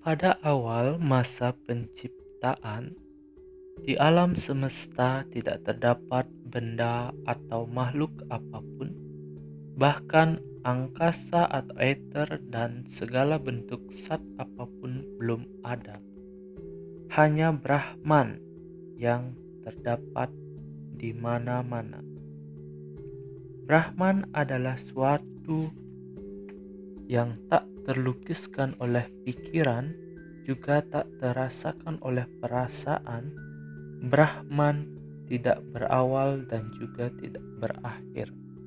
Pada awal masa penciptaan, di alam semesta tidak terdapat benda atau makhluk apapun, bahkan angkasa atau ether dan segala bentuk zat apapun belum ada. Hanya Brahman yang terdapat di mana-mana. Brahman adalah suatu yang tak terlukiskan oleh pikiran, juga tak terasakan oleh perasaan. Brahman tidak berawal dan juga tidak berakhir.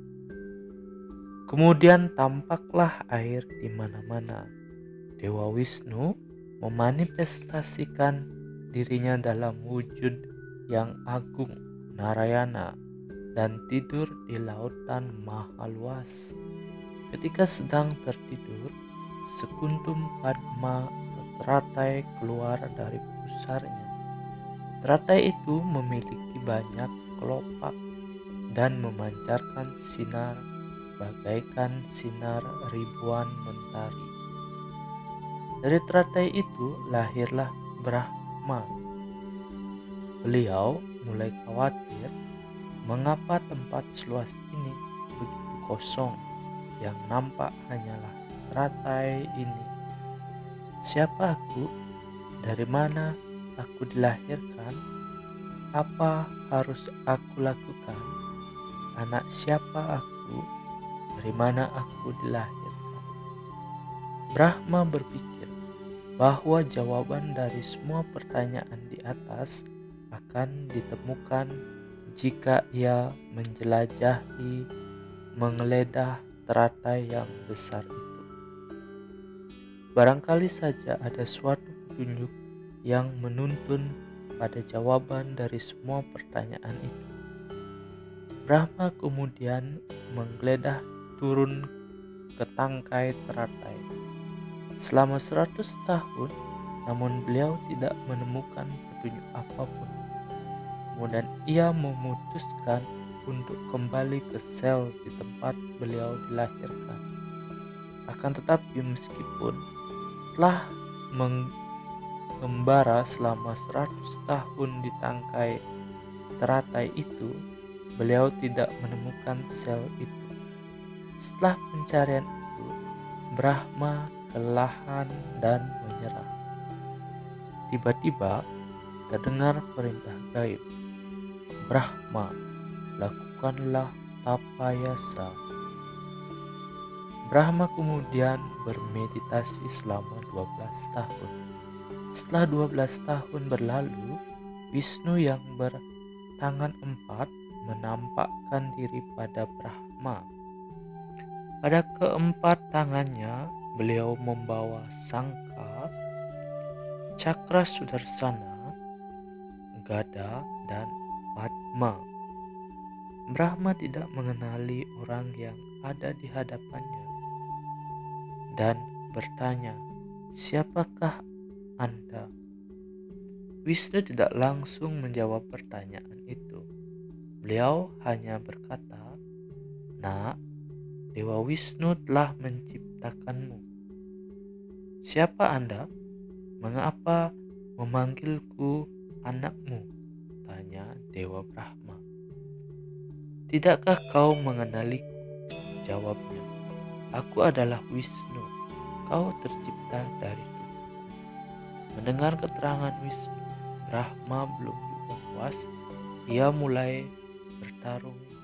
Kemudian tampaklah air di mana-mana. Dewa Wisnu memanifestasikan dirinya dalam wujud yang agung, Narayana, dan tidur di lautan maha luas. Ketika sedang tertidur, sekuntum padma atau teratai keluar dari pusarnya. Teratai itu memiliki banyak kelopak dan memancarkan sinar bagaikan sinar ribuan mentari. Dari teratai itu lahirlah Brahma. Beliau mulai khawatir mengapa tempat seluas ini begitu kosong. Yang nampak hanyalah teratai ini. Siapa aku? Dari mana aku dilahirkan? Apa harus aku lakukan? Anak siapa aku? Dari mana aku dilahirkan? Brahma berpikir bahwa jawaban dari semua pertanyaan di atas akan ditemukan jika ia menjelajahi, menggeledah teratai yang besar itu. Barangkali saja ada suatu petunjuk yang menuntun pada jawaban dari semua pertanyaan itu. Brahma kemudian menggeledah turun ke tangkai teratai. Selama 100 tahun, namun beliau tidak menemukan petunjuk apapun. Kemudian ia memutuskan untuk kembali ke sel di tempat beliau dilahirkan. Akan tetapi meskipun telah mengembara selama 100 tahun di tangkai teratai itu, beliau tidak menemukan sel itu. Setelah pencarian itu, Brahma kelelahan dan menyerah. Tiba-tiba terdengar perintah gaib. Brahma, lakukanlah tapayasa. Brahma kemudian bermeditasi selama 12 tahun. Setelah 12 tahun berlalu, Wisnu yang bertangan 4 menampakkan diri pada Brahma. Pada keempat tangannya, beliau membawa sangka, cakra sudarsana, gada, dan padma. Brahma tidak mengenali orang yang ada di hadapannya dan bertanya, "Siapakah Anda?" Wisnu tidak langsung menjawab pertanyaan itu. Beliau hanya berkata, "Nak, Dewa Wisnu telah menciptakanmu. Siapa Anda? Mengapa memanggilku anakmu?" tanya Dewa Brahma. "Tidakkah kau mengenaliku?" jawabnya. "Aku adalah Wisnu. Kau tercipta dari tubuhku." Mendengar keterangan Wisnu, Brahma belum juga puas. Ia mulai bertarung